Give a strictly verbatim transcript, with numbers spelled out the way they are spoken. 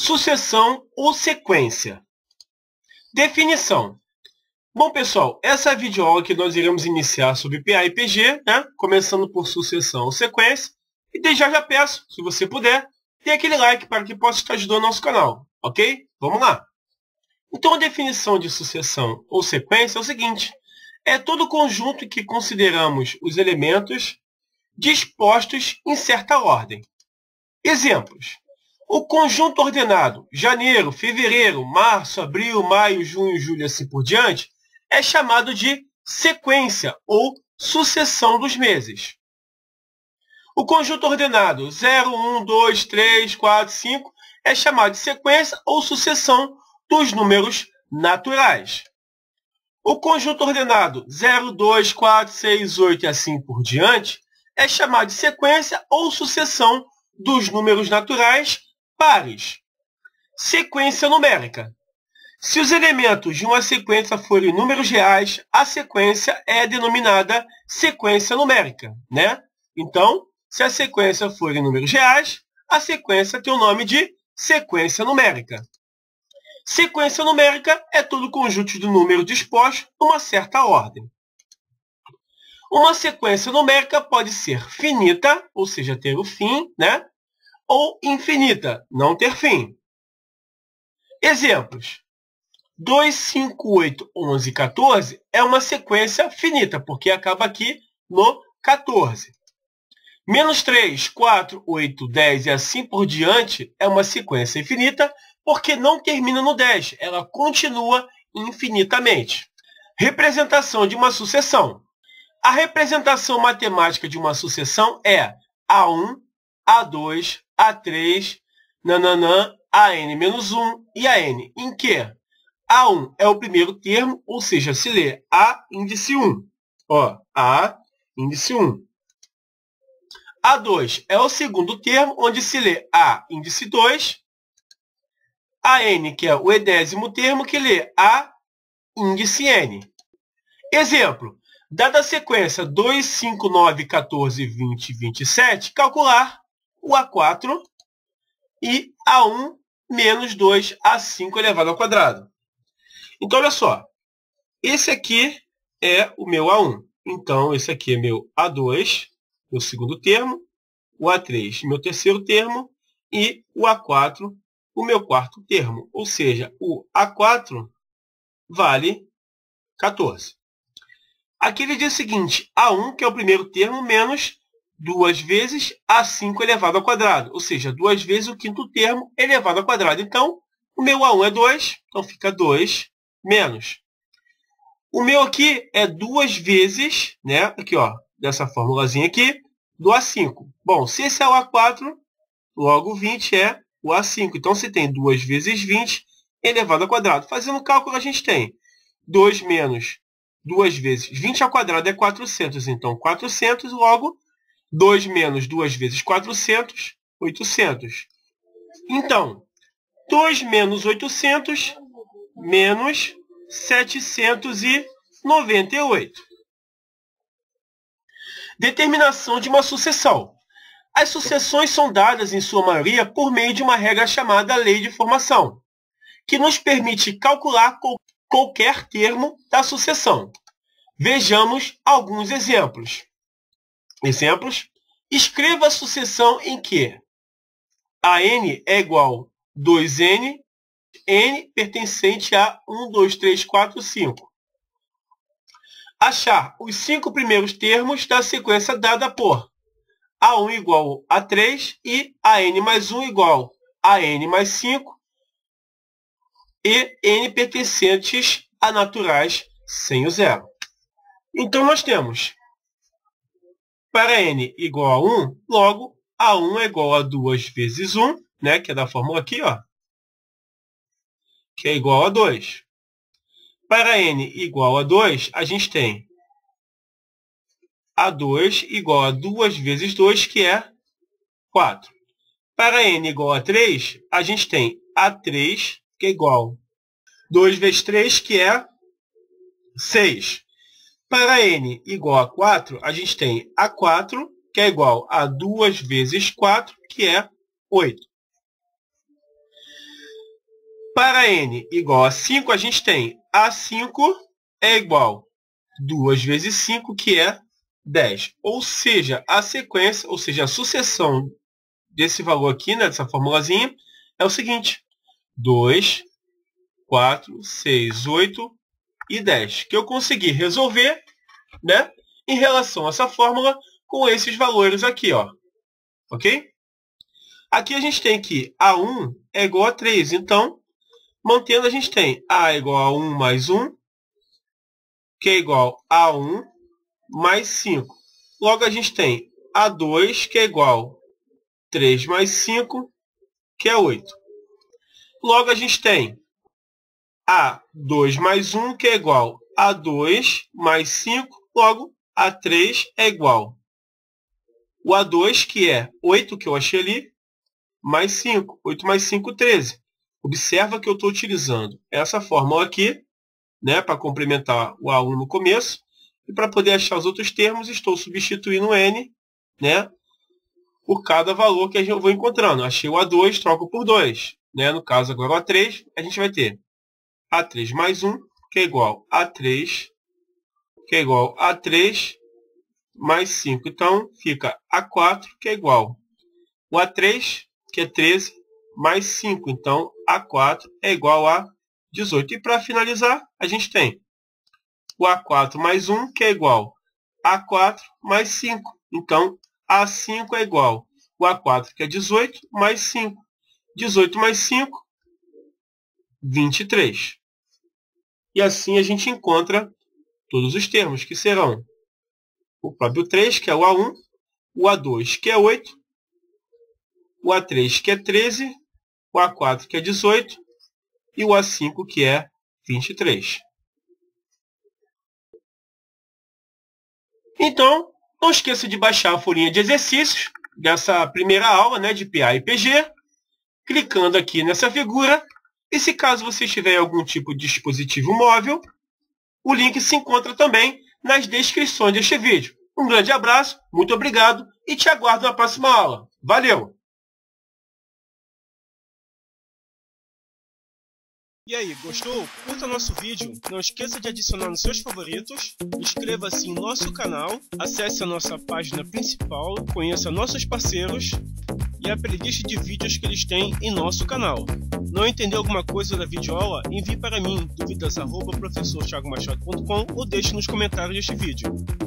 Sucessão ou sequência. Definição. Bom, pessoal, essa é a videoaula que nós iremos iniciar sobre P A e P G, né? Começando por sucessão ou sequência. E desde já já peço, se você puder, dê aquele like para que possa estar ajudando o nosso canal, ok? Vamos lá. Então, a definição de sucessão ou sequência é o seguinte. É todo conjunto em que consideramos os elementos dispostos em certa ordem. Exemplos. O conjunto ordenado janeiro, fevereiro, março, abril, maio, junho, julho, assim por diante, é chamado de sequência ou sucessão dos meses. O conjunto ordenado zero, um, dois, três, quatro, cinco é chamado de sequência ou sucessão dos números naturais. O conjunto ordenado zero, dois, quatro, seis, oito e assim por diante é chamado de sequência ou sucessão dos números naturais pares. Sequência numérica. Se os elementos de uma sequência forem números reais, a sequência é denominada sequência numérica, né? Então, se a sequência for em números reais, a sequência tem o nome de sequência numérica. Sequência numérica é todo conjunto de números dispostos numa certa ordem. Uma sequência numérica pode ser finita, ou seja, ter o fim, né? Ou infinita, não ter fim. Exemplos. dois, cinco, oito, onze, quatorze é uma sequência finita, porque acaba aqui no quatorze. Menos três, quatro, oito, dez e assim por diante é uma sequência infinita, porque não termina no dez, ela continua infinitamente. Representação de uma sucessão. A representação matemática de uma sucessão é A um, A dois, A três, nananã, A n menos um e A n, em que A um é o primeiro termo, ou seja, se lê A índice um. Ó, A índice um. A dois é o segundo termo, onde se lê A índice dois. A n, que é o edésimo termo, que lê A índice n. Exemplo. Dada a sequência dois, cinco, nove, quatorze, vinte, vinte e sete, calcular o A quatro e A um menos dois A cinco elevado ao quadrado. Então, olha só. Esse aqui é o meu A um. Então, esse aqui é meu A dois, meu segundo termo, o A três, meu terceiro termo, e o A quatro, o meu quarto termo. Ou seja, o A quatro vale quatorze. Aqui ele diz o seguinte, A um, que é o primeiro termo, menos duas vezes A cinco elevado ao quadrado. Ou seja, duas vezes o quinto termo elevado ao quadrado. Então, o meu A um é dois, então fica dois menos. O meu aqui é duas vezes, né? Aqui, ó, dessa formulazinha aqui, do A cinco. Bom, se esse é o A quatro, logo vinte é o A cinco. Então, se tem duas vezes vinte elevado ao quadrado. Fazendo o cálculo, a gente tem dois menos duas vezes vinte ao quadrado é quatrocentos. Então, quatrocentos, logo, dois menos duas vezes quatrocentos, oitocentos. Então, dois menos oitocentos menos setecentos e noventa e oito. Determinação de uma sucessão. As sucessões são dadas, em sua maioria, por meio de uma regra chamada lei de formação, que nos permite calcular qualquer termo da sucessão. Vejamos alguns exemplos. Exemplos. Escreva a sucessão em que a n é igual a dois n, n pertencente a um, dois, três, quatro, cinco. Achar os cinco primeiros termos da sequência dada por A um igual a três e A n mais um igual a n mais cinco e n pertencentes a naturais sem o zero. Então, nós temos, para n igual a um, logo, A um é igual a duas vezes um, né, que é da fórmula aqui, ó, que é igual a dois. Para n igual a dois, a gente tem A dois igual a duas vezes dois, que é quatro. Para n igual a três, a gente tem A três, que é igual a dois vezes três, que é seis. Para n igual a quatro, a gente tem A quatro, que é igual a duas vezes quatro, que é oito. Para n igual a cinco, a gente tem a cinco é igual a duas vezes cinco, que é dez. Ou seja, a sequência, ou seja, a sucessão desse valor aqui, né, dessa formulazinha, é o seguinte: dois, quatro, seis, oito e dez. Que eu consegui resolver, né, em relação a essa fórmula com esses valores aqui, ó. Ok? Aqui a gente tem que a um é igual a três. Então, mantendo, a gente tem a igual a um mais um, que é igual a um mais cinco. Logo, a gente tem a dois, que é igual a três mais cinco, que é oito. Logo, a gente tem a dois mais um, que é igual a dois mais cinco. Logo, a três é igual o a dois, que é oito, que eu achei ali, mais cinco. oito mais cinco, treze. Observa que eu estou utilizando essa fórmula aqui, né, para complementar o a um no começo. E para poder achar os outros termos, estou substituindo o n, né, por cada valor que eu vou encontrando. Achei o a dois, troco por dois. Né? No caso, agora o a três, a gente vai ter a três mais um, que é igual a três, que é igual a três mais cinco. Então, fica a quatro, que é igual o a três, que é treze, mais cinco. Então, a quatro é igual a dezoito. E para finalizar, a gente tem o a quatro mais um, que é igual a quatro mais cinco. Então, a cinco é igual o a quatro, que é dezoito, mais cinco. dezoito mais cinco, vinte e três. E assim a gente encontra todos os termos, que serão o próprio três, que é o a um, o a dois, que é oito, o a três, que é treze, o a quatro, que é dezoito, e o a cinco, que é vinte e três. Então, não esqueça de baixar a folhinha de exercícios dessa primeira aula, né, de P A e P G, clicando aqui nessa figura. E se caso você tiver algum tipo de dispositivo móvel, o link se encontra também nas descrições deste vídeo. Um grande abraço, muito obrigado e te aguardo na próxima aula. Valeu! E aí, gostou? Curta nosso vídeo, não esqueça de adicionar nos seus favoritos, inscreva-se em nosso canal, acesse a nossa página principal, conheça nossos parceiros e a playlist de vídeos que eles têm em nosso canal. Não entendeu alguma coisa da videoaula? Envie para mim, dúvidas arroba professor thiago machado ponto com ou deixe nos comentários deste vídeo.